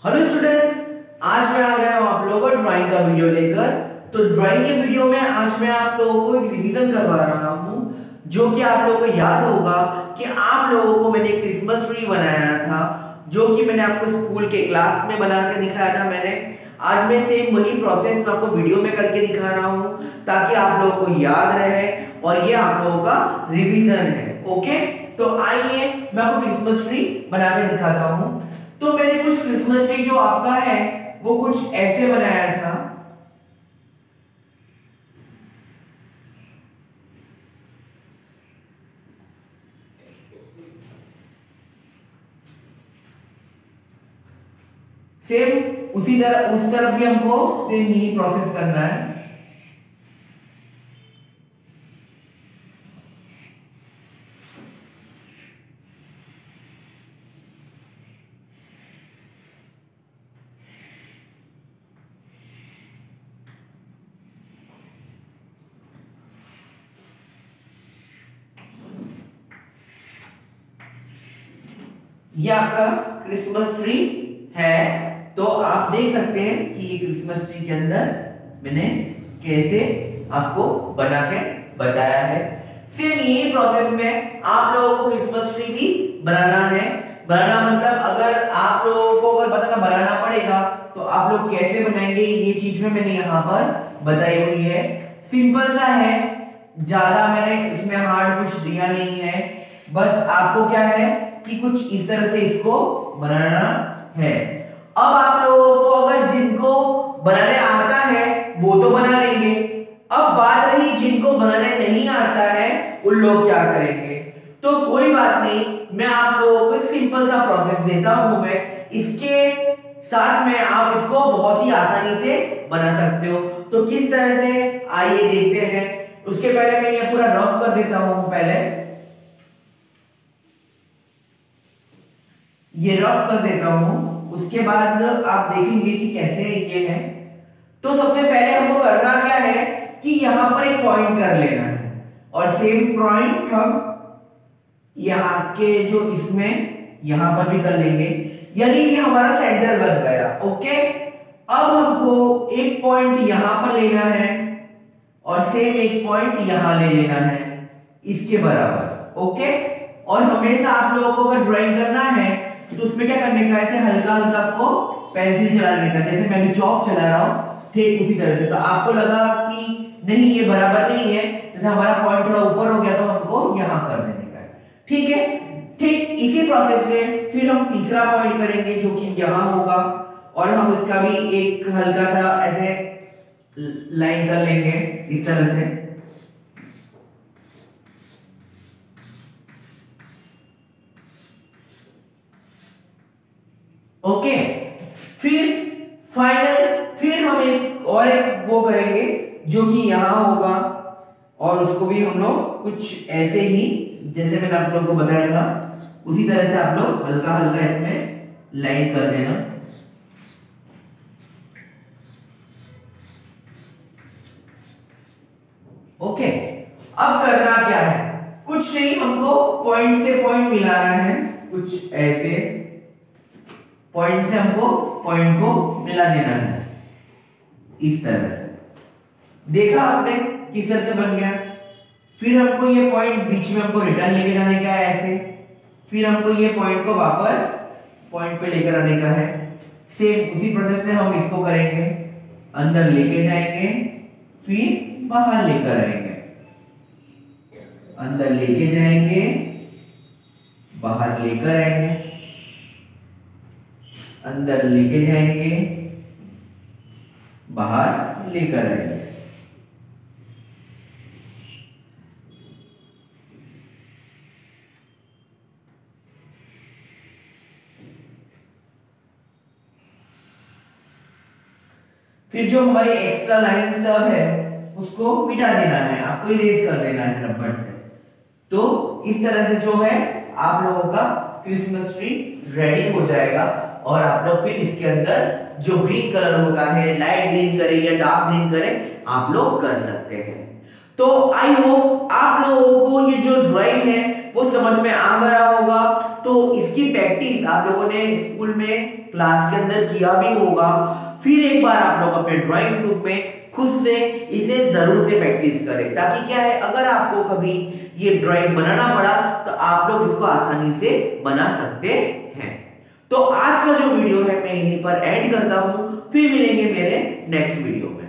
Hello students, आज मैं आ गया हूँ आप लोगों को ड्राइंग का वीडियो लेकर। तो ड्राइंग के वीडियो में आज मैं आप लोगों को एक रिवीजन करवा रहा हूँ, जो कि आप लोगों को याद होगा कि आप लोगों को मैंने क्रिसमस ट्री बनाया था, जो कि मैंने आपको स्कूल के क्लास में बना के दिखाया था। मैंने आज मैं सेम वही प्रोसेस मैं आपको वीडियो में करके दिखा रहा हूँ, ताकि आप लोगों को याद रहे और ये आप लोगों का रिवीजन है। ओके, तो आइए मैं आपको क्रिसमस ट्री बना के दिखाता हूँ। तो मैंने कुछ क्रिसमस ट्री जो आपका है वो कुछ ऐसे बनाया था। सेम उसी तरह उस तरफ भी हमको सेम यही प्रोसेस करना है। ये आपका क्रिसमस ट्री है। तो आप देख सकते हैं कि ये क्रिसमस ट्री के अंदर मैंने कैसे आपको बना के बताया है। सेम यही प्रोसेस में आप लोगों को क्रिसमस ट्री भी बनाना है। बनाना मतलब अगर आप लोगों को बनाना पड़ेगा तो आप लोग कैसे बनाएंगे, ये चीज में मैंने यहाँ पर बताई हुई है। सिंपल सा है, ज्यादा मैंने इसमें हार्ड कुछ दिया नहीं है। बस आपको क्या है कि कुछ इस तरह से इसको बनाना है। अब आप लोगों को अगर जिनको बनाने आता है वो तो बना लेंगे। अब बात रही जिनको बनाने नहीं आता है उन लोग क्या करेंगे। तो कोई बात नहीं, मैं आप लोगों को एक सिंपल सा प्रोसेस देता हूं। मैं इसके साथ में आप इसको बहुत ही आसानी से बना सकते हो। तो किस तरह से, आइए देखते हैं। उसके पहले मैं ये पूरा रफ कर देता हूं। पहले ये रफ कर देता हूं, उसके बाद आप देखेंगे कि कैसे ये है। तो सबसे पहले हमको करना क्या है कि यहां पर एक पॉइंट कर लेना है और सेम पॉइंट हम यहां के जो इसमें यहां पर भी कर लेंगे, यानी ये हमारा सेंटर बन गया। ओके, अब हमको एक पॉइंट यहां पर लेना है और सेम एक पॉइंट यहां ले लेना है इसके बराबर। ओके, और हमेशा आप लोगों को अगर ड्राइंग करना है तो उसमें क्या करने का, ऐसे हल्का हल्का आपको पेंसिल चलाने का, जैसे मैं भी चॉक चला रहा हूं ठीक उसी तरह से। तो आपको लगा कि नहीं ये बराबर नहीं है, जैसे हमारा पॉइंट थोड़ा ऊपर हो गया तो हमको यहां कर देने का है। ठीक है, ठीक इसी प्रोसेस से फिर हम तीसरा पॉइंट करेंगे जो कि यहां होगा और हम इसका भी एक हल्का सा ऐसे लाइन कर लेंगे इस तरह से। ओके, फिर हम एक वो करेंगे जो कि यहां होगा और उसको भी हम लोग कुछ ऐसे ही जैसे मैंने आप लोगों को बताया था उसी तरह से आप लोग हल्का हल्का इसमें लाइन कर देना। ओके, अब करना क्या है, कुछ नहीं, हमको पॉइंट से पॉइंट मिलाना है। कुछ ऐसे पॉइंट से हमको पॉइंट को मिला देना है इस तरह से। देखा आपने किस तरह से बन गया। फिर हमको ये पॉइंट बीच में हमको रिटर्न लेके जाने का है ऐसे। फिर हमको ये पॉइंट को वापस पॉइंट पे लेकर आने का है। सेम उसी प्रोसेस से हम इसको करेंगे, अंदर लेके जाएंगे फिर बाहर लेकर आएंगे, अंदर लेके जाएंगे बाहर लेकर आएंगे, अंदर लेके जाएंगे बाहर लेकर आएंगे। फिर जो हमारी एक्स्ट्रा लाइन सब है उसको मिटा देना है, आपको इरेज कर देना है रबड़ से। तो इस तरह से जो है आप लोगों का क्रिसमस ट्री रेडी हो जाएगा और आप लोग फिर इसके अंदर जो ग्रीन कलर होता है, लाइट ग्रीन करें या डार्क ग्रीन करें, आप लोग कर सकते हैं। तो आई होप आप लोगों को ये जो ड्राइंग है वो समझ में आ गया होगा। तो इसकी प्रैक्टिस आप लोगों ने स्कूल में क्लास के अंदर किया भी होगा। फिर एक बार आप लोग अपने ड्राइंग बुक में खुद से इसे जरूर से प्रैक्टिस करें, ताकि क्या है, अगर आपको कभी ये ड्राइंग बनाना पड़ा तो आप लोग इसको आसानी से बना सकते हैं। तो आज का जो वीडियो है मैं यहीं पर एंड करता हूं, फिर मिलेंगे मेरे नेक्स्ट वीडियो में।